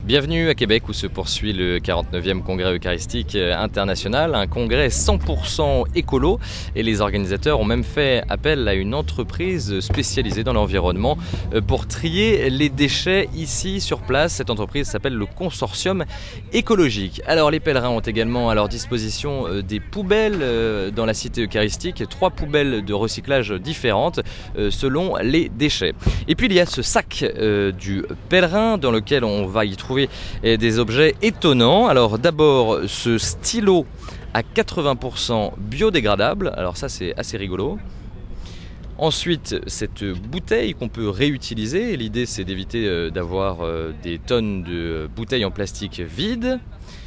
Bienvenue à Québec où se poursuit le 49e congrès eucharistique international, un congrès 100% écolo, et les organisateurs ont même fait appel à une entreprise spécialisée dans l'environnement pour trier les déchets ici sur place. Cette entreprise s'appelle le Consortium écologique. Alors les pèlerins ont également à leur disposition des poubelles dans la cité eucharistique, 3 poubelles de recyclage différentes selon les déchets. Et puis il y a ce sac du pèlerin dans lequel on va y trouver des objets étonnants. Alors d'abord ce stylo à 80% biodégradable, alors ça c'est assez rigolo. Ensuite cette bouteille qu'on peut réutiliser, l'idée c'est d'éviter d'avoir des tonnes de bouteilles en plastique vides.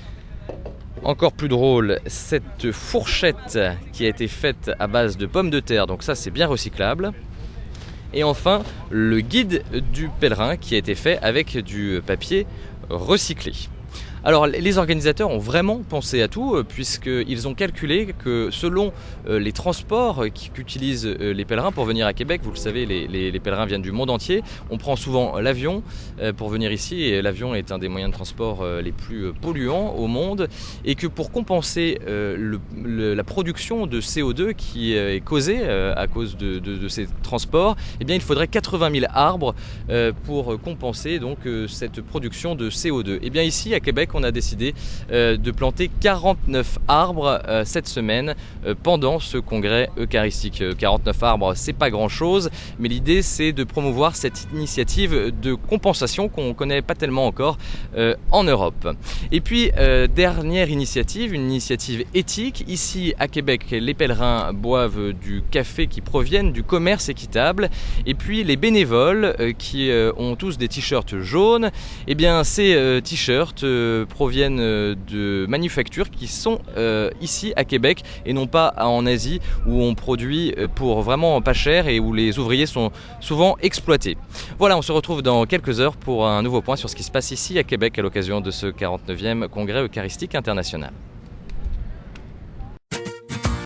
Encore plus drôle, cette fourchette qui a été faite à base de pommes de terre, donc ça c'est bien recyclable. Et enfin, le guide du pèlerin qui a été fait avec du papier recyclé. Alors les organisateurs ont vraiment pensé à tout puisqu'ils ont calculé que selon les transports qu'utilisent les pèlerins pour venir à Québec, vous le savez, les pèlerins viennent du monde entier, on prend souvent l'avion pour venir ici et l'avion est un des moyens de transport les plus polluants au monde, et que pour compenser la production de CO2 qui est causée à cause de ces transports, eh bien, il faudrait 80 000 arbres pour compenser donc cette production de CO2. Et bien ici à Québec, on a décidé de planter 49 arbres cette semaine pendant ce congrès eucharistique. 49 arbres, c'est pas grand chose, mais l'idée c'est de promouvoir cette initiative de compensation qu'on ne connaît pas tellement encore en Europe. Et puis dernière initiative, une initiative éthique. Ici à Québec, les pèlerins boivent du café qui proviennent du commerce équitable, et puis les bénévoles qui ont tous des t-shirts jaunes, et bien ces t-shirts proviennent de manufactures qui sont ici à Québec et non pas en Asie où on produit pour vraiment pas cher et où les ouvriers sont souvent exploités. Voilà, on se retrouve dans quelques heures pour un nouveau point sur ce qui se passe ici à Québec à l'occasion de ce 49e congrès eucharistique international.